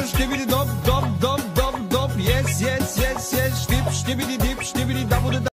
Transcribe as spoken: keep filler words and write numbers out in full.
ştibidi dop dop dop dop dop. Yes yes yes yes. Ştip ştibidi dip ştibidi dabudu.